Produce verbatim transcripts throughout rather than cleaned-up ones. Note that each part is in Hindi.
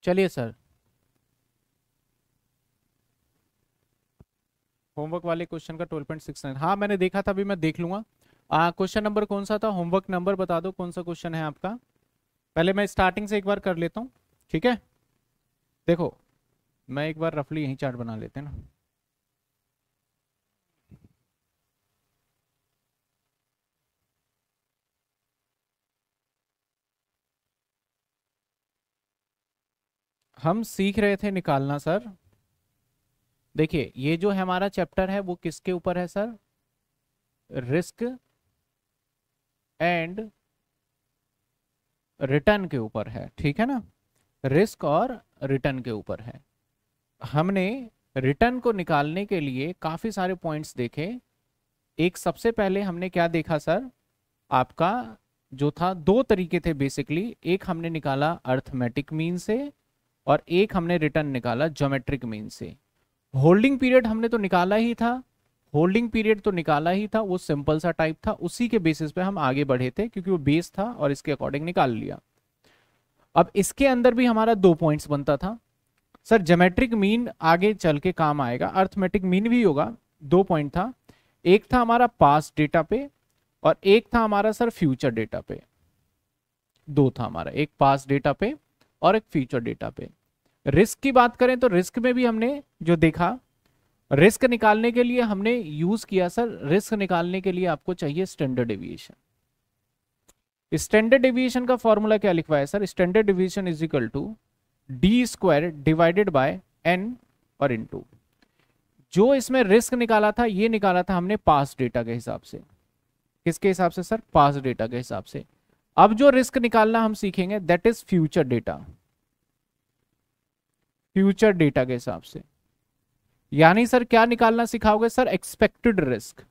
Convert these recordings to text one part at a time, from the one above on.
चलिए सर, होमवर्क वाले क्वेश्चन का ट्वेल्व पॉइंट सिक्स नाइन, हाँ मैंने देखा था, अभी मैं देख लूंगा। आ क्वेश्चन नंबर कौन सा था? होमवर्क नंबर बता दो कौन सा क्वेश्चन है आपका। पहले मैं स्टार्टिंग से एक बार कर लेता हूँ, ठीक है। देखो, मैं एक बार रफली यही चार्ट बना लेते हैं ना। हम सीख रहे थे निकालना सर। देखिए, ये जो है हमारा चैप्टर है वो किसके ऊपर है सर? रिस्क एंड रिटर्न के ऊपर है, ठीक है ना। रिस्क और रिटर्न के ऊपर है। हमने रिटर्न को निकालने के लिए काफी सारे पॉइंट्स देखे। एक सबसे पहले हमने क्या देखा सर? आपका जो था, दो तरीके थे बेसिकली। एक हमने निकाला अर्थमेटिक मीन से और एक हमने रिटर्न निकाला ज्योमेट्रिक मीन से। होल्डिंग पीरियड हमने तो निकाला ही था, होल्डिंग पीरियड तो निकाला ही था, वो सिंपल सा टाइप था, उसी के बेसिस पे हम आगे बढ़े थे क्योंकि वो बेस था और इसके अकॉर्डिंग निकाल लिया। अब इसके अंदर भी हमारा दो पॉइंट्स बनता था सर। ज्योमेट्रिक मीन आगे चल के काम आएगा, अर्थमेटिक मीन भी होगा। दो पॉइंट था, एक था हमारा पास्ट डेटा पे और एक था हमारा सर फ्यूचर डेटा पे। दो था हमारा, एक पास्ट डेटा पे और एक फ्यूचर डेटा पे। रिस्क की बात करें तो रिस्क में भी हमने जो देखा, रिस्क निकालने के लिए हमने यूज किया सर, रिस्क निकालने के लिए आपको चाहिए स्टैंडर्ड डेविएशन। स्टैंडर्ड डेविएशन का फॉर्मूला क्या लिखवा है sir? Standard deviation is equal to D square divided by N और इनटू। जो इसमें रिस्क निकाला था, ये निकाला था हमने पास्ट डेटा के हिसाब से। किसके हिसाब से सर? पास्ट डेटा के हिसाब से। अब जो रिस्क निकालना हम सीखेंगे that is future data, future data के हिसाब से। यानी सर क्या निकालना सिखाओगे sir? Expected risk.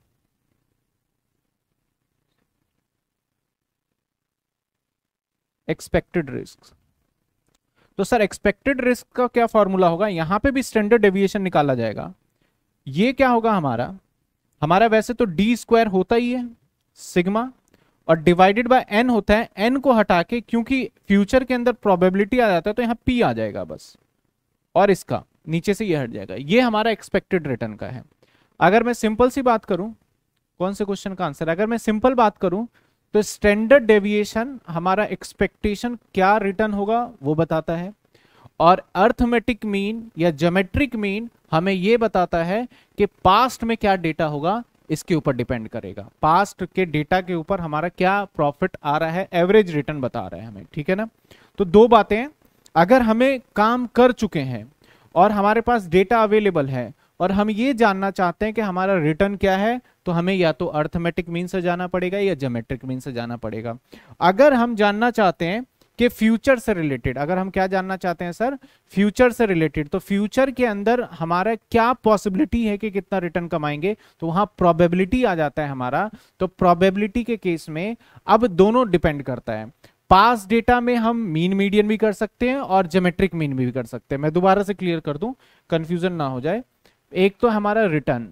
Expected risk. तो सर एक्सपेक्टेड रिस्क का क्या फॉर्मूला होगा? यहां पे भी स्टैंडर्ड डेविएशन निकाला जाएगा। ये क्या होगा हमारा? हमारा वैसे तो डी स्क्वायर होता ही है सिग्मा और डिवाइडेड बाय एन होता है। एन को हटा के, क्योंकि फ्यूचर के अंदर प्रोबेबिलिटी आ जाता है, तो यहां पी आ जाएगा बस, और इसका नीचे से ये हट जाएगा। ये हमारा एक्सपेक्टेड रिटर्न का है। अगर मैं सिंपल सी बात करूं, कौन से क्वेश्चन का आंसर? अगर मैं सिंपल बात करूं तो स्टैंडर्ड डेविएशन हमारा एक्सपेक्टेशन क्या रिटर्न होगा वो बताता है, और अर्थमेटिक मीन या ज्योमेट्रिक मीन हमें ये बताता है कि पास्ट में क्या डेटा होगा, इसके ऊपर डिपेंड करेगा। पास्ट के डेटा के ऊपर हमारा क्या प्रॉफिट आ रहा है, एवरेज रिटर्न बता रहा है हमें, ठीक है ना। तो दो बातें, अगर हमें काम कर चुके हैं और हमारे पास डेटा अवेलेबल है और हम ये जानना चाहते हैं कि हमारा रिटर्न क्या है, तो हमें या तो अर्थमेटिक मीन से जाना पड़ेगा या ज्योमेट्रिक मीन से जाना पड़ेगा। अगर हम जानना चाहते हैं कि फ्यूचर से रिलेटेड, अगर हम क्या जानना चाहते हैं सर? फ्यूचर से रिलेटेड, तो फ्यूचर के अंदर हमारा क्या पॉसिबिलिटी है कि कितना रिटर्न कमाएंगे, तो वहां प्रोबेबिलिटी आ जाता है हमारा। तो प्रोबेबिलिटी के केस में अब दोनों डिपेंड करता है। पास डेटा में हम मीन मीडियन भी कर सकते हैं और ज्योमेट्रिक मीन भी कर सकते हैं। मैं दोबारा से क्लियर कर दूं, कंफ्यूजन ना हो जाए। एक तो हमारा रिटर्न,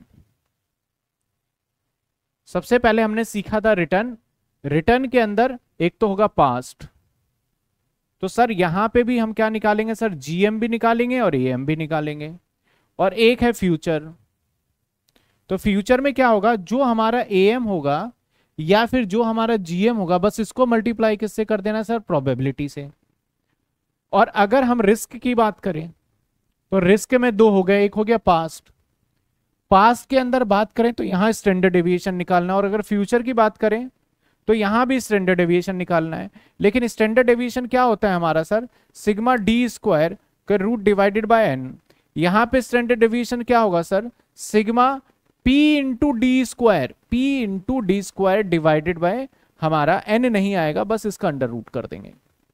सबसे पहले हमने सीखा था रिटर्न। रिटर्न के अंदर एक तो होगा पास्ट, तो सर यहां पे भी हम क्या निकालेंगे सर? जीएम भी निकालेंगे और एएम भी निकालेंगे। और एक है फ्यूचर, तो फ्यूचर में क्या होगा? जो हमारा एएम होगा या फिर जो हमारा जीएम होगा, बस इसको मल्टीप्लाई किससे कर देना सर? प्रोबेबिलिटी से। और अगर हम रिस्क की बात करें तो रिस्क में दो हो गए, एक हो गया पास्ट। पास्ट के अंदर बात करें तो यहां स्टैंडर्ड डेविएशन निकालना, और अगर फ्यूचर की बात करें तो यहां भी स्टैंडर्ड डेविएशन निकालना है। लेकिन स्टैंडर्ड डेविएशन क्या होता है हमारा सर? सिग्मा डी स्क्वायर का रूट डिवाइडेड बाय एन। यहां पे स्टैंडर्ड डेविएशन क्या होगा sir? Sigma P into D square, P into D square divided by, हमारा एन नहीं आएगा, बस इसका अंडर रूट कर देंगे।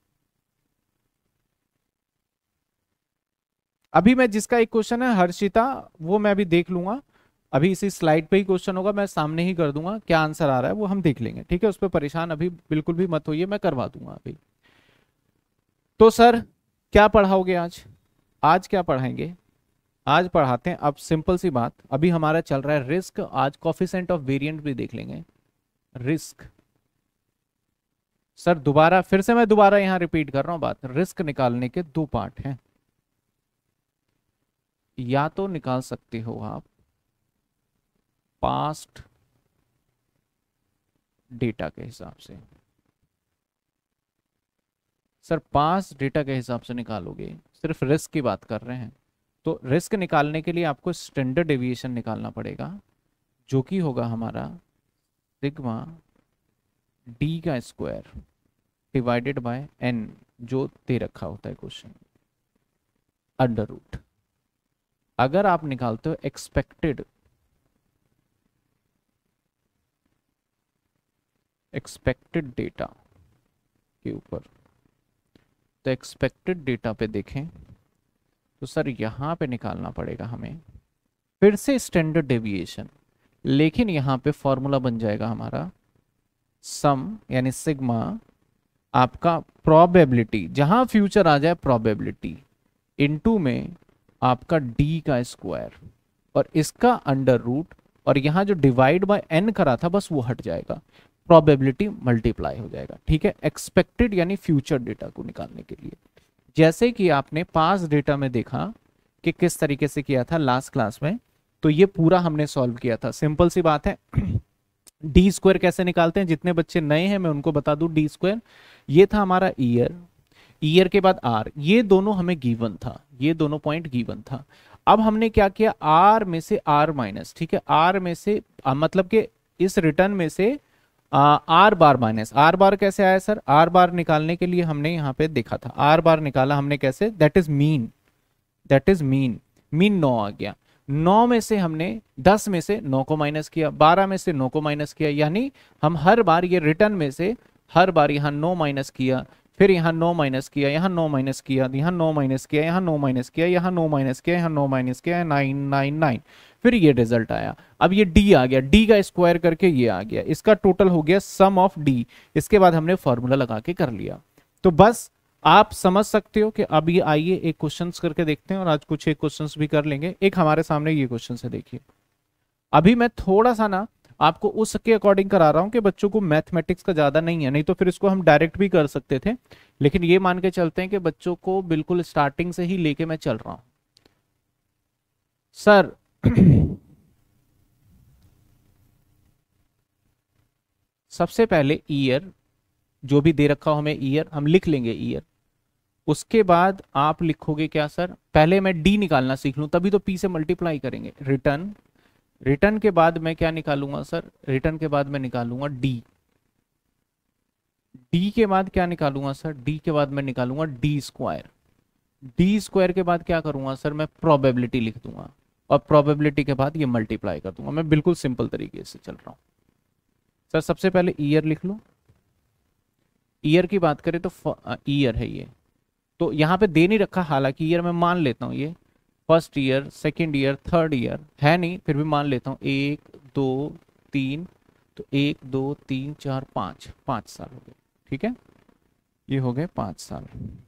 अभी मैं जिसका एक क्वेश्चन है हर्षिता, वो मैं अभी देख लूंगा। अभी इसी स्लाइड पे ही क्वेश्चन होगा, मैं सामने ही कर दूंगा, क्या आंसर आ रहा है वो हम देख लेंगे, ठीक है। उस पर परेशान अभी बिल्कुल भी मत होइए, मैं करवा दूंगा अभी। तो सर क्या पढ़ाओगे आज? आज क्या पढ़ाएंगे? आज पढ़ाते हैं अब सिंपल सी बात, अभी हमारा चल रहा है रिस्क, आज कॉफिशेंट ऑफ वेरिएंट भी देख लेंगे। रिस्क, सर दोबारा फिर से मैं दोबारा यहां रिपीट कर रहा हूं बात, रिस्क निकालने के दो पार्ट हैं। या तो निकाल सकते हो आप पास्ट डेटा के हिसाब से। सर पास्ट डेटा के हिसाब से निकालोगे, सिर्फ रिस्क की बात कर रहे हैं, तो रिस्क निकालने के लिए आपको स्टैंडर्ड डेविएशन निकालना पड़ेगा, जो कि होगा हमारा सिग्मा डी का स्क्वायर डिवाइडेड बाय एन, जो दे रखा होता है क्वेश्चन, अंडर रूट। अगर आप निकालते हो एक्सपेक्टेड एक्सपेक्टेड डेटा के ऊपर, तो एक्सपेक्टेड डेटा पे देखें तो सर यहां पे निकालना पड़ेगा हमें फिर से स्टैंडर्ड डेविएशन, लेकिन यहां पे फॉर्मूला बन जाएगा हमारा सम यानी सिग्मा आपका प्रोबेबिलिटी, जहां फ्यूचर आ जाए प्रोबेबिलिटी, इनटू में आपका डी का स्क्वायर और इसका अंडर रूट, और यहां जो डिवाइड बाय एन करा था बस वो हट जाएगा, प्रोबेबिलिटी मल्टीप्लाई हो जाएगा। ठीक है, एक्सपेक्टेड यानी फ्यूचर डेटा को निकालने के लिए, जैसे कि आपने पास्ट डेटा में देखा कि किस तरीके से किया था लास्ट क्लास में, तो ये पूरा हमने सॉल्व किया था। सिंपल सी बात है। डी स्क्वायर कैसे निकालते हैं, जितने बच्चे नए हैं मैं उनको बता दूं। डी स्क्वायर ये था हमारा ईयर, ईयर के बाद आर, ये दोनों हमें गिवन था, ये दोनों पॉइंट गिवन था। अब हमने क्या किया, आर में से आर माइनस, ठीक है, आर में से आ, मतलब कि इस रिटर्न में से R bar minus, R bar कैसे आया सर, आर बार निकालने के लिए हमने यहाँ पे देखा था, आर बार निकाला हमने कैसे, that is mean, that is mean, mean नौ आ गया, नौ में से हमने दस में से नौ को माइनस किया, बारह में से नौ को माइनस किया, यानी हम हर बार ये रिटर्न में से हर बार यहाँ नौ माइनस किया, फिर यहाँ नौ माइनस किया, यहाँ नौ माइनस किया, यहाँ नौ माइनस किया, यहाँ नौ माइनस किया, यहाँ नौ माइनस किया, यहाँ नौ माइनस किया, नाइन नाइन नाइन, फिर ये रिजल्ट आया। अब ये डी आ गया, डी का स्क्वायर करके ये आ गया, इसका टोटल हो गया सम ऑफ डी। इसके बाद हमने फॉर्मूला लगा के कर लिया। तो बस आप समझ सकते हो कि अब ये आइए एक क्वेश्चंस करके देखते हैं, और आज कुछ एक क्वेश्चंस भी कर लेंगे। एक हमारे सामने ये क्वेश्चन है, देखिए अभी मैं थोड़ा सा ना आपको उसके अकॉर्डिंग करा रहा हूं कि बच्चों को मैथमेटिक्स का ज्यादा नहीं है, नहीं तो फिर इसको हम डायरेक्ट भी कर सकते थे, लेकिन ये मान के चलते हैं कि बच्चों को बिल्कुल स्टार्टिंग से ही लेके मैं चल रहा हूं। सर सबसे पहले ईयर, जो भी दे रखा हो हमें ईयर, हम लिख लेंगे ईयर। उसके बाद आप लिखोगे क्या सर, पहले मैं डी निकालना सीख लूं तभी तो पी से मल्टीप्लाई करेंगे। रिटर्न, रिटर्न के बाद मैं क्या निकालूंगा सर, रिटर्न के बाद मैं निकालूंगा डी, डी के बाद क्या निकालूंगा सर, डी के बाद मैं निकालूंगा डी स्क्वायर, डी स्क्वायर के बाद क्या करूंगा सर, मैं प्रोबेबिलिटी लिख दूंगा, और प्रोबेबिलिटी के बाद ये मल्टीप्लाई कर दूंगा। मैं बिल्कुल सिंपल तरीके से चल रहा हूं सर। सबसे पहले ईयर लिख लो, ईयर की बात करें तो ईयर है ये, तो यहाँ पे दे नहीं रखा, हालांकि ईयर मैं मान लेता हूँ ये first year, second year, third year है नहीं, फिर भी मान लेता हूँ, एक दो तीन, तो एक दो तीन चार पाँच, पाँच साल हो गए। ठीक है, ये हो गए पाँच साल।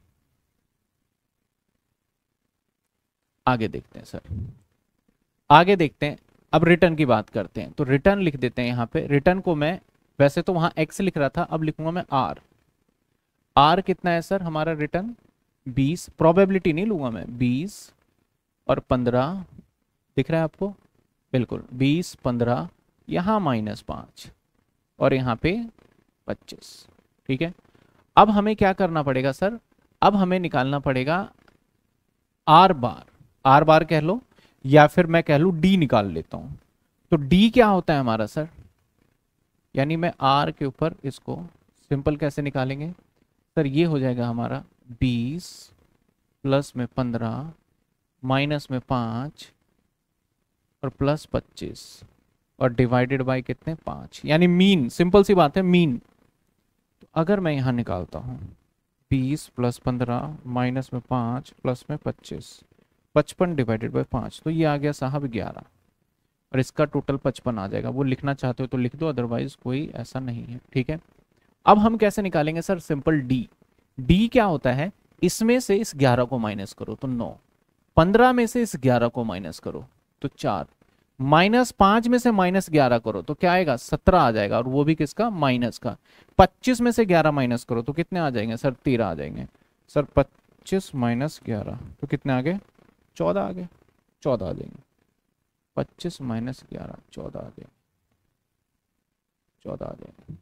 आगे देखते हैं सर, आगे देखते हैं। अब रिटर्न की बात करते हैं, तो रिटर्न लिख देते हैं यहाँ पे। रिटर्न को मैं वैसे तो वहां एक्स लिख रहा था, अब लिखूंगा मैं आर। आर कितना है सर हमारा रिटर्न, बीस, प्रोबेबिलिटी नहीं लूंगा मैं, बीस और पंद्रह, दिख रहा है आपको, बिल्कुल बीस पंद्रह, यहाँ माइनस पाँच और यहाँ पे पच्चीस। ठीक है, अब हमें क्या करना पड़ेगा सर, अब हमें निकालना पड़ेगा आर बार, आर बार कह लो या फिर मैं कह लूँ डी निकाल लेता हूँ। तो डी क्या होता है हमारा सर, यानी मैं आर के ऊपर इसको सिंपल कैसे निकालेंगे सर, ये हो जाएगा हमारा बीस प्लस में पंद्रह माइनस में पाँच और प्लस पच्चीस और डिवाइडेड बाय कितने, पाँच, यानी मीन, सिंपल सी बात है मीन। तो अगर मैं यहाँ निकालता हूँ बीस प्लस पंद्रह माइनस में पाँच प्लस में पच्चीस, पचपन डिवाइडेड बाय पाँच, तो ये आ गया साहब ग्यारह, और इसका टोटल पचपन आ जाएगा। वो लिखना चाहते हो तो लिख दो, अदरवाइज कोई ऐसा नहीं है। ठीक है, अब हम कैसे निकालेंगे सर, सिंपल डी। डी क्या होता है, इसमें से इस ग्यारह को माइनस करो तो नौ, पंद्रह में से इस ग्यारह को माइनस करो तो चार, माइनस पांच में से माइनस ग्यारह करो तो क्या आएगा, सत्रह आ जाएगा, और वो भी किसका, माइनस का। पच्चीस में से ग्यारह माइनस करो तो कितने आ जाएंगे सर, तेरह आ जाएंगे। सर पच्चीस माइनस ग्यारह तो कितने आ गए, चौदह आ गए, चौदह आ जाएंगे। पच्चीस माइनस ग्यारह चौदह आ जाएंगे, चौदह आ जाएंगे,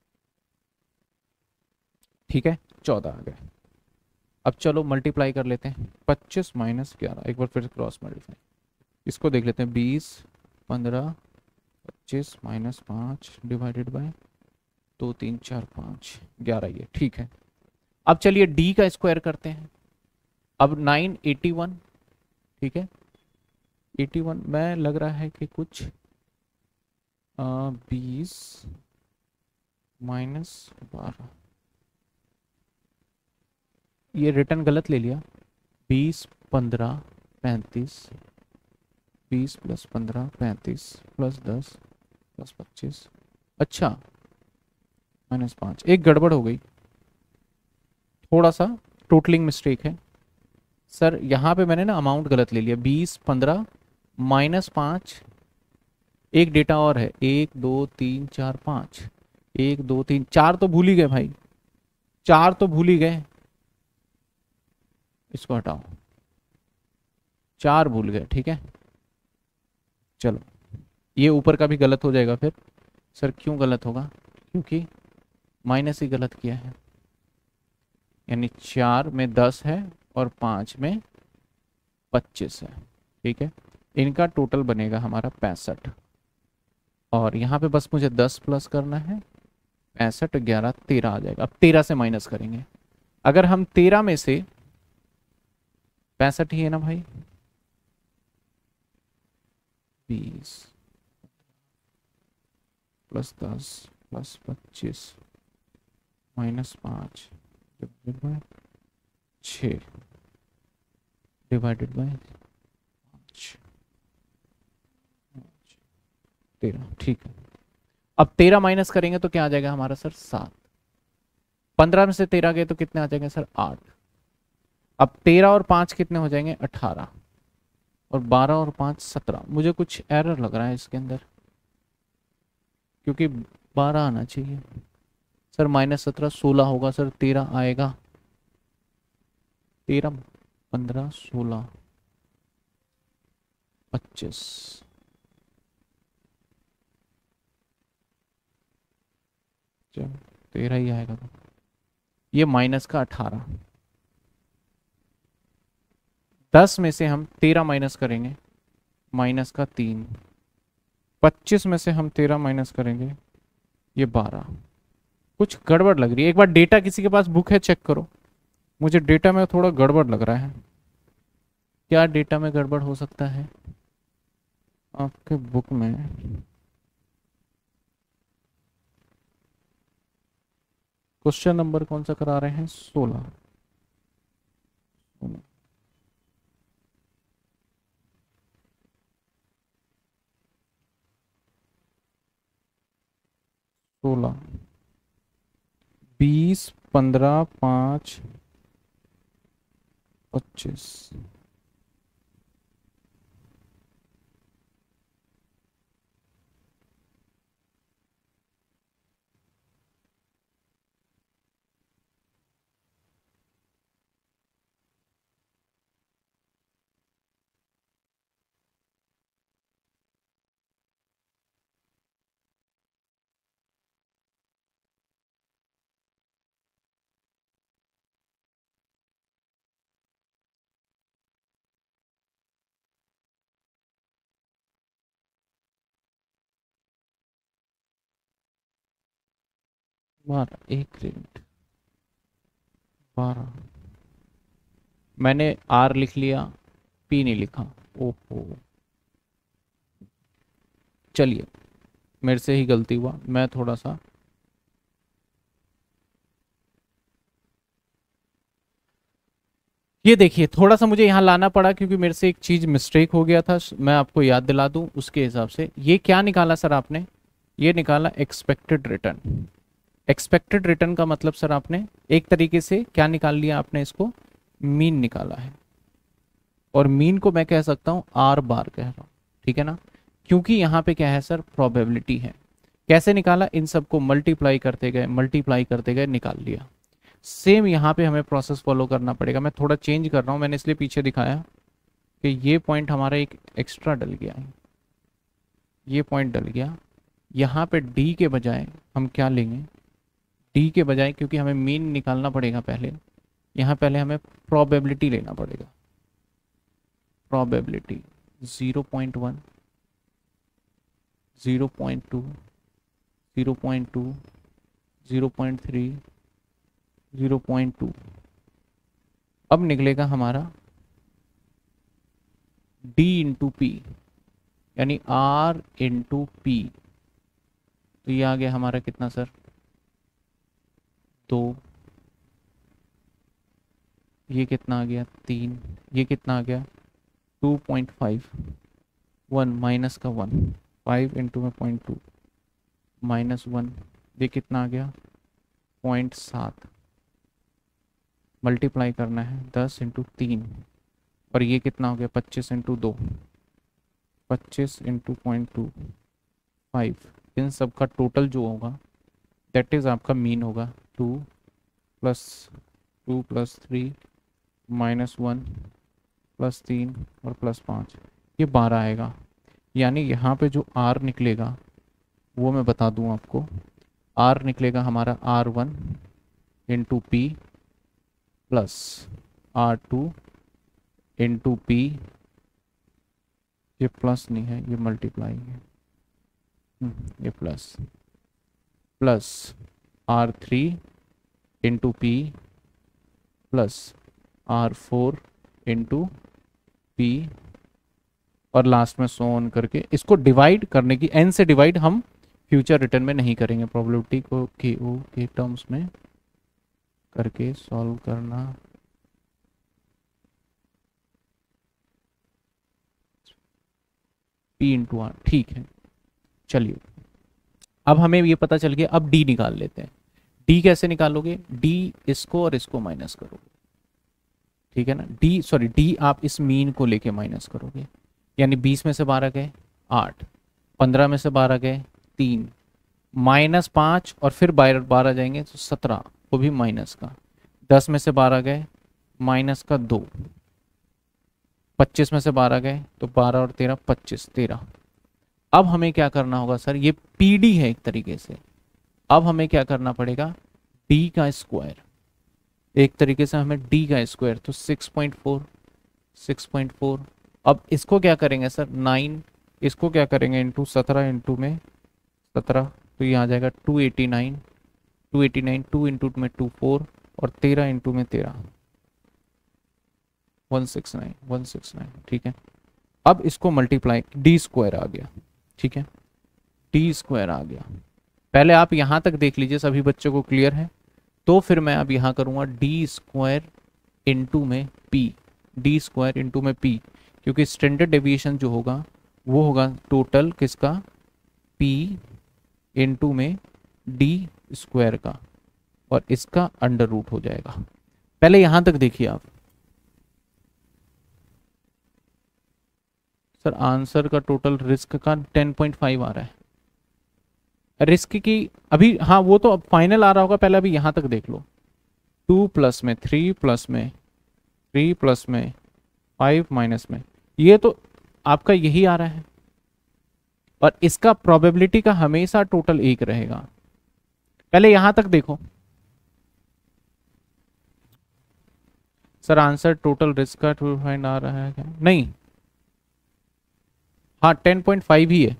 ठीक है, चौदह आ गए। अब चलो मल्टीप्लाई कर लेते हैं, पच्चीस माइनस ग्यारह, एक बार फिर क्रॉस मल्टीप्लाई, इसको देख लेते हैं, बीस, पंद्रह, पच्चीस माइनस पाँच डिवाइडेड बाय दो, तीन, चार, पाँच, ग्यारह, ये ठीक है। अब चलिए डी का स्क्वायर करते हैं। अब नाइन एटी वन, ठीक है, एटी वन में लग रहा है कि कुछ बीस माइनस बारह, ये रिटर्न गलत ले लिया, बीस, पंद्रह, पैंतीस, बीस प्लस पंद्रह पैंतीस, प्लस दस प्लस पच्चीस, अच्छा माइनस पाँच, एक गड़बड़ हो गई, थोड़ा सा टोटलिंग मिस्टेक है सर, यहाँ पे मैंने ना अमाउंट गलत ले लिया, बीस, पंद्रह माइनस पाँच, एक डेटा और है, एक, दो, तीन, चार, पाँच, एक, दो, तीन, चार तो भूल ही गए भाई, चार तो भूल ही गए, इसको हटाओ, चार भूल गए, ठीक है। चलो ये ऊपर का भी गलत हो जाएगा फिर। सर क्यों गलत होगा, क्योंकि माइनस ही गलत किया है, यानी चार में दस है और पाँच में पच्चीस है, ठीक है, इनका टोटल बनेगा हमारा पैंसठ, और यहाँ पे बस मुझे दस प्लस करना है, पैंसठ, ग्यारह, तेरह आ जाएगा। अब तेरह से माइनस करेंगे, अगर हम तेरह में से, पैंसठ ही है ना भाई, बीस प्लस दस प्लस पच्चीस माइनस पाँच डिवाइडेड बाय छः डिवाइडेड बाय पाँच, तेरह, ठीक है। अब तेरह माइनस करेंगे तो क्या आ जाएगा हमारा सर, सात, पंद्रह में से तेरह गए तो कितने आ जाएंगे सर, आठ, अब तेरह और पाँच कितने हो जाएंगे, अठारह, और बारह और पाँच, सत्रह, मुझे कुछ एरर लग रहा है इसके अंदर, क्योंकि बारह आना चाहिए सर, माइनस सत्रह, सोलह होगा सर, तेरह आएगा, तेरह, पंद्रह, सोलह, पच्चीस, चलो तेरह ही आएगा, तो ये माइनस का अठारह, दस में से हम तेरह माइनस करेंगे, माइनस का तीन, पच्चीस में से हम तेरह माइनस करेंगे, ये बारह, कुछ गड़बड़ लग रही है, एक बार डेटा किसी के पास बुक है चेक करो, मुझे डेटा में थोड़ा गड़बड़ लग रहा है, क्या डेटा में गड़बड़ हो सकता है आपके बुक में, क्वेश्चन नंबर कौन सा करा रहे हैं, सोलह, सोलह, बीस, पंद्रह, पाँच, पच्चीस, बारह, एक मिनट, बारह, मैंने आर लिख लिया, पी नहीं लिखा, ओहो, चलिए मेरे से ही गलती हुआ, मैं थोड़ा सा, ये देखिए थोड़ा सा मुझे यहाँ लाना पड़ा क्योंकि मेरे से एक चीज मिस्टेक हो गया था, मैं आपको याद दिला दूं उसके हिसाब से। ये क्या निकाला सर आपने, ये निकाला एक्सपेक्टेड रिटर्न। एक्सपेक्टेड रिटर्न का मतलब सर आपने एक तरीके से क्या निकाल लिया, आपने इसको मीन निकाला है, और मीन को मैं कह सकता हूं आर बार कह रहा हूं, ठीक है ना, क्योंकि यहाँ पे क्या है सर, प्रोबेबिलिटी है। कैसे निकाला, इन सबको मल्टीप्लाई करते गए मल्टीप्लाई करते गए निकाल लिया। सेम यहाँ पे हमें प्रोसेस फॉलो करना पड़ेगा। मैं थोड़ा चेंज कर रहा हूँ, मैंने इसलिए पीछे दिखाया कि ये पॉइंट हमारा एक एक्स्ट्रा डल गया है, ये पॉइंट डल गया। यहाँ पे डी के बजाय हम क्या लेंगे, डी के बजाय, क्योंकि हमें मीन निकालना पड़ेगा पहले, यहाँ पहले हमें प्रोबेबिलिटी लेना पड़ेगा। Probability zero point one, zero point two, zero point two, zero point three, zero point two. अब निकलेगा हमारा d इंटू पी, यानी r इंटू पी। तो ये आ गया हमारा कितना सर, दो। ये कितना आ गया, तीन। ये कितना आ गया, two point five. One minus का वन, फाइव इंटू में पॉइंट टू माइनस वन, ये कितना आ गया, पॉइंट सात। मल्टीप्लाई करना है दस इंटू तीन, और ये कितना हो गया, पच्चीस इंटू दो, पच्चीस इंटू पॉइंट टू फाइव। इन सब का टोटल जो होगा दैट इज़ आपका मीन होगा two plus two plus three minus one plus तीन और प्लस पाँच, ये बारह आएगा। यानी यहाँ पे जो आर निकलेगा वो मैं बता दूँ आपको, आर निकलेगा हमारा R one into P plus R two into P, ये प्लस नहीं है, ये मल्टीप्लाई है, ये plus, plus R three into P plus R four into P, और लास्ट में सो ऑन करके इसको डिवाइड करने की, एन से डिवाइड हम फ्यूचर रिटर्न में नहीं करेंगे, प्रोबेबिलिटी को के ओ के टर्म्स में करके सॉल्व करना। पी इंटू आर, ठीक है। चलिए अब हमें ये पता चल गया, अब डी निकाल लेते हैं। डी कैसे निकालोगे, डी इसको और इसको माइनस करोगे, ठीक है ना। डी सॉरी डी आप इस मीन को लेके माइनस करोगे, यानी बीस में से बारह गए आठ, पंद्रह में से बारह गए तीन, माइनस पाँच और फिर बारह बारह जाएंगे तो सत्रह, वो भी माइनस का। दस में से बारह गए माइनस का दो, पच्चीस में से बारह गए तो बारह और तेरह पच्चीस, तेरह। अब हमें क्या करना होगा सर, ये पीडी है एक तरीके से। अब हमें क्या करना पड़ेगा, डी का स्क्वायर, एक तरीके से हमें डी का स्क्वायर, तो six point four, six point four. अब इसको क्या करेंगे सर, नाइन, इसको क्या करेंगे इंटू सत्रह, इंटू में सत्रह, तो ये आ जाएगा two eighty nine, two eighty nine, two into में टू फोर, और तेरह इंटू में तेरह one six nine, one six nine, ठीक है। अब इसको मल्टीप्लाई, डी स्क्वायर आ गया, ठीक है, डी स्क्वायर आ गया। पहले आप यहाँ तक देख लीजिए, सभी बच्चों को क्लियर है। तो फिर मैं अब यहाँ करूँगा डी स्क्वायर इंटू में पी, डी स्क्वायर इंटू में पी, क्योंकि स्टैंडर्ड डेविएशन जो होगा वो होगा टोटल किसका, पी इंटू में डी स्क्वायर का, और इसका अंडर रूट हो जाएगा। पहले यहाँ तक देखिए आप, सर आंसर का टोटल रिस्क का टेन पॉइंट फाइव आ रहा है, रिस्क की अभी, हाँ वो तो अब फाइनल आ रहा होगा, पहले अभी यहाँ तक देख लो। टू प्लस में थ्री, प्लस में थ्री, प्लस में फाइव, माइनस में, ये तो आपका यही आ रहा है, और इसका प्रोबेबिलिटी का हमेशा टोटल एक रहेगा। पहले यहां तक देखो सर, आंसर टोटल रिस्क का टू फाइंड आ रहा है क्या, नहीं, हाँ टेन पॉइंट फाइव ही है,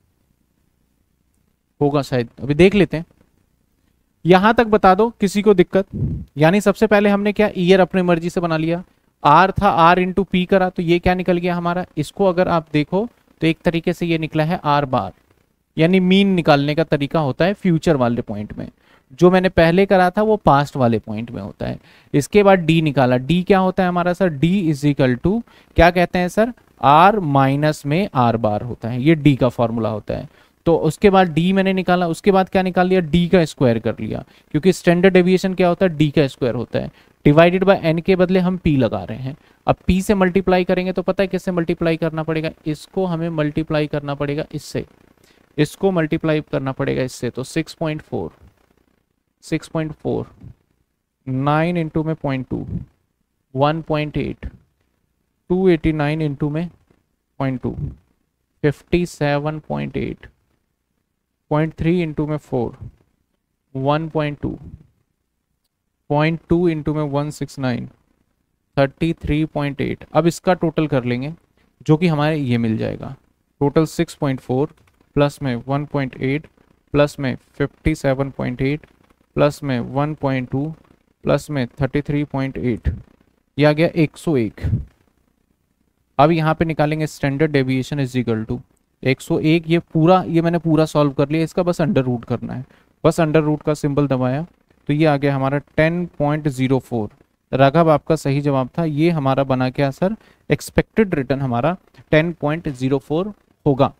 होगा शायद, अभी देख लेते हैं। यहां तक बता दो किसी को दिक्कत। यानी सबसे पहले हमने क्या, ईयर अपनी मर्जी से बना लिया, आर था, आर इंटू पी करा, तो ये क्या निकल गया हमारा, इसको अगर आप देखो तो एक तरीके से ये निकला है आर बार, यानी मीन निकालने का तरीका होता है फ्यूचर वाले पॉइंट में। जो मैंने पहले करा था वो पास्ट वाले पॉइंट में होता है। इसके बाद डी निकाला, डी क्या होता है हमारा sir, D is equal to क्या कहते हैं सर, आर माइनस में आर बार होता है, ये डी का फॉर्मूला होता है। तो उसके बाद डी मैंने निकाला, उसके बाद क्या निकाल लिया, डी का स्क्वायर कर लिया, क्योंकि स्टैंडर्ड डेविएशन क्या होता है, डी का स्क्वायर होता है, डिवाइडेड बाय एन के बदले हम पी लगा रहे हैं। अब पी से मल्टीप्लाई करेंगे तो पता है किससे मल्टीप्लाई करना पड़ेगा, इसको हमें मल्टीप्लाई करना पड़ेगा इससे, इसको मल्टीप्लाई करना पड़ेगा इससे, तो six point four six point four nine into में point two one point eight two eighty nine into में point two fifty seven point eight point three into में four one point two point two into में one six nine thirty three point eight. अब इसका टोटल कर लेंगे जो कि हमारे ये मिल जाएगा, total six point four plus में वन पॉइंट एट प्लस में fifty seven point eight plus में वन पॉइंट टू प्लस में थर्टी थ्री पॉइंट एट, ये आ गया एक सौ एक। अब यहाँ पे निकालेंगे standard deviation is equal to एक सौ एक। ये पूरा ये मैंने पूरा सॉल्व कर लिया, इसका बस अंडर रूट करना है, बस अंडर रूट का सिंबल दबाया तो ये आ गया हमारा ten point zero four. Raghav आपका सही जवाब था, ये हमारा बना क्या सर, एक्सपेक्टेड रिटर्न हमारा टेन पॉइंट ज़ीरो फोर होगा,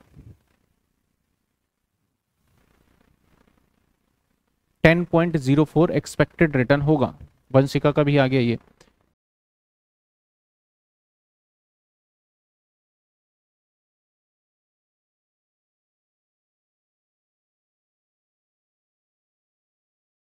ten point zero four expected return होगा। वंशिका का भी आ गया ये।